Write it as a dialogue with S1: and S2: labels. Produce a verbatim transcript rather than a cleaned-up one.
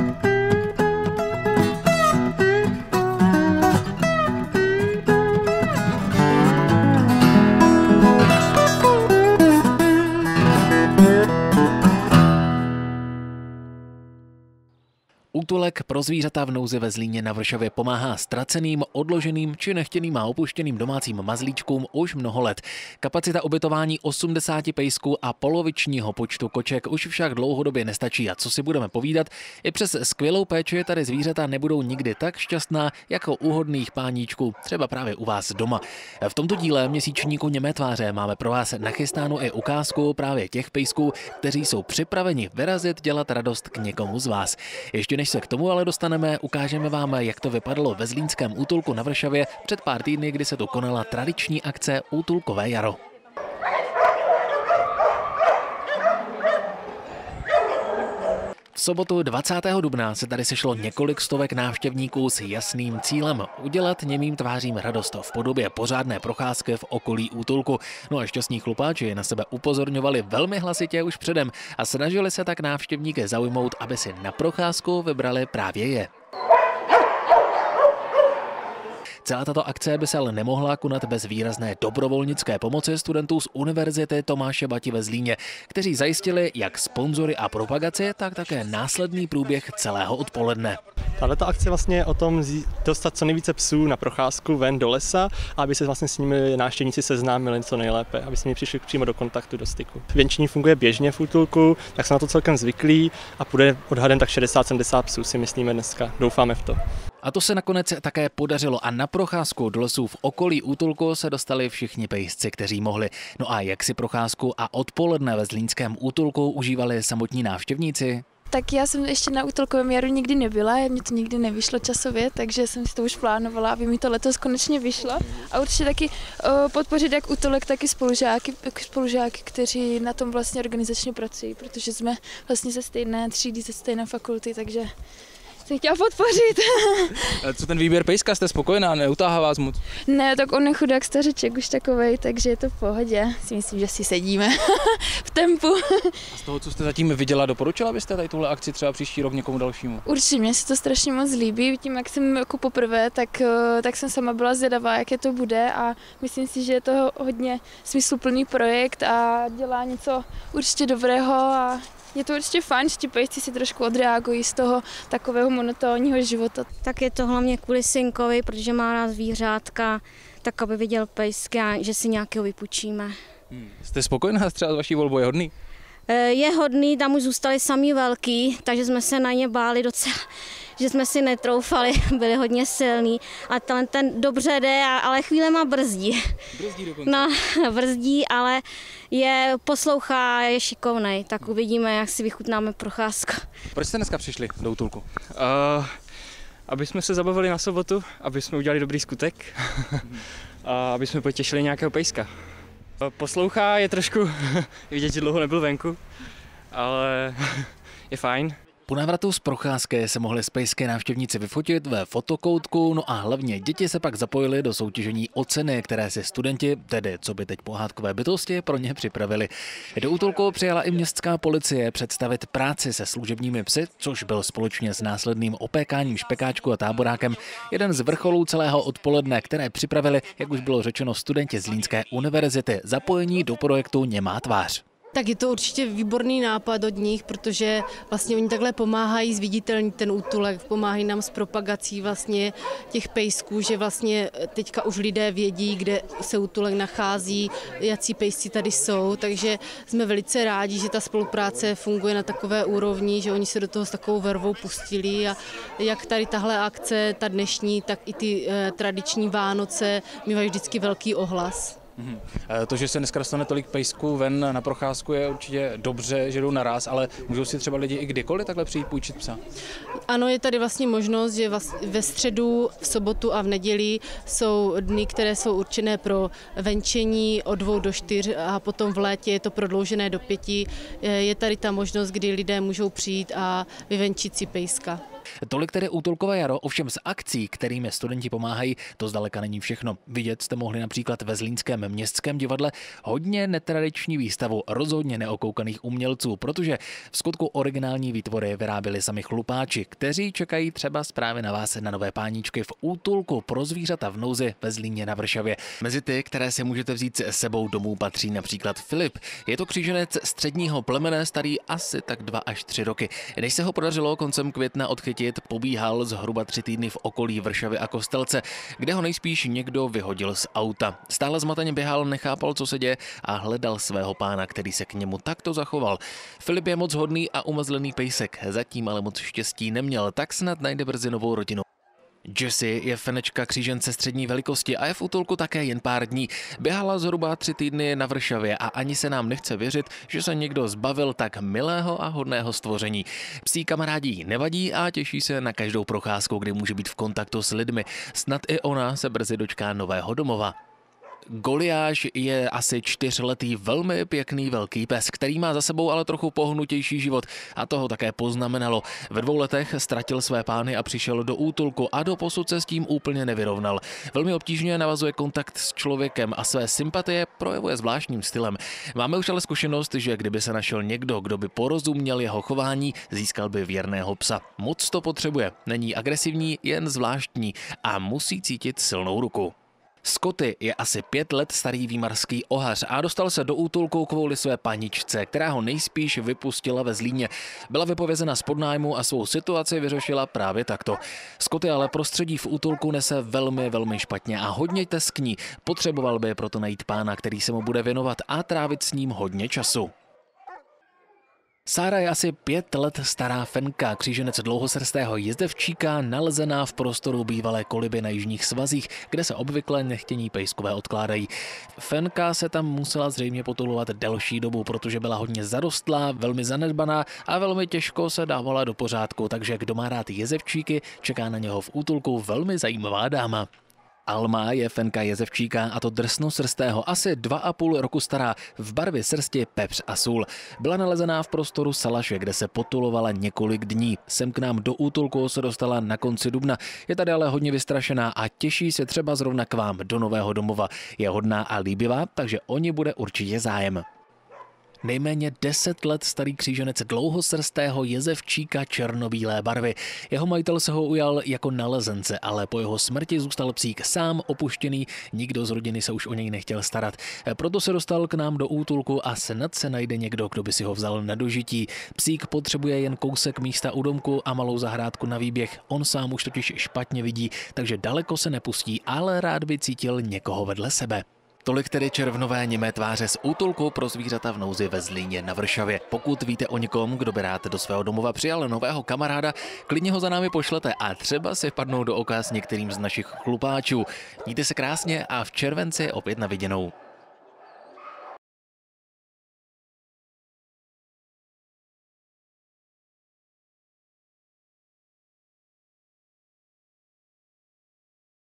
S1: Útulek pro zvířata v nouzi ve Zlíně na Vršově pomáhá ztraceným, odloženým či nechtěným a opuštěným domácím mazlíčkům už mnoho let. Kapacita ubytování osmdesáti pejsků a polovičního počtu koček už však dlouhodobě nestačí. A co si budeme povídat, i přes skvělou péči tady zvířata nebudou nikdy tak šťastná jako u hodných páníčků, třeba právě u vás doma. V tomto díle měsíčníku Němé tváře máme pro vás nachystánu i ukázku právě těch pejsků, kteří jsou připraveni vyrazit dělat radost k někomu z vás. Ještě než se k tomu ale dostaneme, ukážeme vám, jak to vypadalo ve zlínském útulku na Vršově před pár týdny, kdy se tu konala tradiční akce Útulkové jaro. V sobotu dvacátého dubna se tady sešlo několik stovek návštěvníků s jasným cílem udělat němým tvářím radost v podobě pořádné procházky v okolí útulku. No a šťastní chlupáči na sebe upozorňovali velmi hlasitě už předem a snažili se tak návštěvníky zaujmout, aby si na procházku vybrali právě je. Celá tato akce by se ale nemohla konat bez výrazné dobrovolnické pomoci studentů z Univerzity Tomáše Bati ve Zlíně, kteří zajistili jak sponzory a propagaci, tak také následný průběh celého odpoledne.
S2: Tato akce vlastně je o tom dostat co nejvíce psů na procházku ven do lesa, aby se vlastně s nimi návštěvníci seznámili co nejlépe, aby s nimi přišli přímo do kontaktu, do styku. Věnčení funguje běžně v útulku, tak jsme na to celkem zvyklí a půjde odhadem tak šedesát sedmdesát psů, si myslíme dneska. Doufáme v to.
S1: A to se nakonec také podařilo a na procházku do lesů v okolí útulku se dostali všichni pejsci, kteří mohli. No a jak si procházku a odpoledne ve zlínském útulku užívali samotní návštěvníci?
S3: Tak já jsem ještě na útulkovém jaru nikdy nebyla, mě to nikdy nevyšlo časově, takže jsem si to už plánovala, aby mi to letos konečně vyšlo. A určitě taky uh, podpořit jak útulek, tak i spolužáky, spolužáky, kteří na tom vlastně organizačně pracují, protože jsme vlastně ze stejné třídy, ze stejné fakulty, takže jsem chtěla podpořit.
S4: Co ten výběr pejska, jste spokojená, neutáhá vás moc?
S3: Ne, tak on je chudák stařeček už takovej, takže je to v pohodě. Si myslím, že si sedíme v tempu.
S4: A z toho, co jste zatím viděla, doporučila byste tady tuhle akci třeba příští rok někomu dalšímu?
S3: Určitě, mně se to strašně moc líbí. Tím, jak jsem jako poprvé, tak, tak jsem sama byla zvědavá, jaké to bude a myslím si, že je to hodně smysluplný projekt a dělá něco určitě dobrého a je to určitě fajn, že ti pejsci si trošku odreagují z toho takového monotónního života.
S5: Tak je to hlavně kvůli synkovi, protože má rád zvířátka, tak aby viděl pejsky a že si nějakého vypůjčíme.
S4: Hmm. Jste spokojená třeba s vaší volbou, je hodný?
S5: Je hodný, tam už zůstali sami velký, takže jsme se na ně báli docela, že jsme si netroufali, byli hodně silní. A ten, ten dobře jde, ale chvílema brzdí.
S4: Brzdí dokonce?
S5: No, brzdí, ale je poslouchá, je šikovnej, tak uvidíme, jak si vychutnáme procházku.
S4: Proč jste dneska přišli do útulku?
S2: Uh, aby jsme se zabavili na sobotu, aby jsme udělali dobrý skutek a aby jsme potěšili nějakého pejska. Poslouchá, je trošku vidět, že dlouho nebyl venku, ale je fajn.
S1: Po návratu z procházky se mohli z pejské návštěvníci vyfotit ve fotokoutku, no a hlavně děti se pak zapojily do soutěžení o ceny, které si studenti, tedy co by teď pohádkové bytosti, pro ně připravili. Do útulku přijala i městská policie představit práci se služebními psy, což byl společně s následným opékáním špekáčku a táborákem jeden z vrcholů celého odpoledne, které připravili, jak už bylo řečeno, studenti z Zlínské univerzity, zapojení do projektu Němá tvář.
S6: Tak je to určitě výborný nápad od nich, protože vlastně oni takhle pomáhají zviditelnit ten útulek, pomáhají nám s propagací vlastně těch pejsků, že vlastně teďka už lidé vědí, kde se útulek nachází, jací pejsci tady jsou, takže jsme velice rádi, že ta spolupráce funguje na takové úrovni, že oni se do toho s takovou vervou pustili a jak tady tahle akce, ta dnešní, tak i ty eh, tradiční Vánoce mývají vždycky velký ohlas.
S4: Mhm. To, že se dneska dostane tolik pejsků ven na procházku, je určitě dobře, že jdou naraz, ale můžou si třeba lidi i kdykoliv takhle přijít půjčit psa?
S6: Ano, je tady vlastně možnost, že ve středu, v sobotu a v neděli jsou dny, které jsou určené pro venčení od dvou do čtyř a potom v létě je to prodloužené do pěti. Je tady ta možnost, kdy lidé můžou přijít a vyvenčit si pejska.
S1: Tolik tedy útulkové jaro, ovšem z akcí, kterými studenti pomáhají, to zdaleka není všechno. Vidět jste mohli například ve Zlínském městském divadle hodně netradiční výstavu rozhodně neokoukaných umělců, protože v skutku originální výtvory vyráběli sami chlupáči, kteří čekají třeba právě na vás na nové páníčky v útulku pro zvířata v nouzi ve Zlíně na Vršově. Mezi ty, které si můžete vzít s sebou domů, patří například Filip. Je to kříženec středního plemene, starý asi tak dva až tři roky. Než se ho podařilo koncem května odchytit, pobíhal zhruba tři týdny v okolí Vršovy a Kostelce, kde ho nejspíš někdo vyhodil z auta. Stále zmateně běhal, nechápal, co se děje a hledal svého pána, který se k němu takto zachoval. Filip je moc hodný a umazlený pejsek, zatím ale moc štěstí neměl, tak snad najde brzy novou rodinu. Jessie je fenečka křížence střední velikosti a je v útulku také jen pár dní. Běhala zhruba tři týdny na Vršově a ani se nám nechce věřit, že se někdo zbavil tak milého a hodného stvoření. Psí kamarádi jí nevadí a těší se na každou procházku, kdy může být v kontaktu s lidmi. Snad i ona se brzy dočká nového domova. Goliáš je asi čtyřletý velmi pěkný velký pes, který má za sebou ale trochu pohnutější život a toho také poznamenalo. Ve dvou letech ztratil své pány a přišel do útulku a doposud se s tím úplně nevyrovnal. Velmi obtížně navazuje kontakt s člověkem a své sympatie projevuje zvláštním stylem. Máme už ale zkušenost, že kdyby se našel někdo, kdo by porozuměl jeho chování, získal by věrného psa. Moc to potřebuje, není agresivní, jen zvláštní a musí cítit silnou ruku. Scotty je asi pět let starý výmarský ohař a dostal se do útulku kvůli své paničce, která ho nejspíš vypustila ve Zlíně. Byla vypovězena z podnájmu a svou situaci vyřešila právě takto. Scotty ale prostředí v útulku nese velmi, velmi špatně a hodně teskní. Potřeboval by proto najít pána, který se mu bude věnovat a trávit s ním hodně času. Sára je asi pět let stará fenka, kříženec dlouhosrstého jezdevčíka, nalezená v prostoru bývalé koliby na jižních svazích, kde se obvykle nechtění pejskové odkládají. Fenka se tam musela zřejmě potulovat delší dobu, protože byla hodně zarostlá, velmi zanedbaná a velmi těžko se dávala do pořádku, takže kdo má rád jezevčíky, čeká na něho v útulku velmi zajímavá dáma. Alma je fenka jezevčíka a to drsnosrstého, asi dva a půl roku stará, v barvě srsti pepř a sůl. Byla nalezená v prostoru Salaše, kde se potulovala několik dní. Sem k nám do útulku se dostala na konci dubna. Je tady ale hodně vystrašená a těší se třeba zrovna k vám do nového domova. Je hodná a líbivá, takže o ní bude určitě zájem. Nejméně deset let starý kříženec dlouhosrstého jezevčíka černobílé barvy. Jeho majitel se ho ujal jako nalezence, ale po jeho smrti zůstal psík sám opuštěný, nikdo z rodiny se už o něj nechtěl starat. Proto se dostal k nám do útulku a snad se najde někdo, kdo by si ho vzal na dožití. Psík potřebuje jen kousek místa u domku a malou zahrádku na výběh. On sám už totiž špatně vidí, takže daleko se nepustí, ale rád by cítil někoho vedle sebe. Tolik tedy červnové němé tváře z útulku pro zvířata v nouzi ve Zlíně na Vršově. Pokud víte o někom, kdo by rád do svého domova přijal nového kamaráda, klidně ho za námi pošlete a třeba si vpadnou do oka s některým z našich chlupáčů. Mějte se krásně a v červenci opět na viděnou.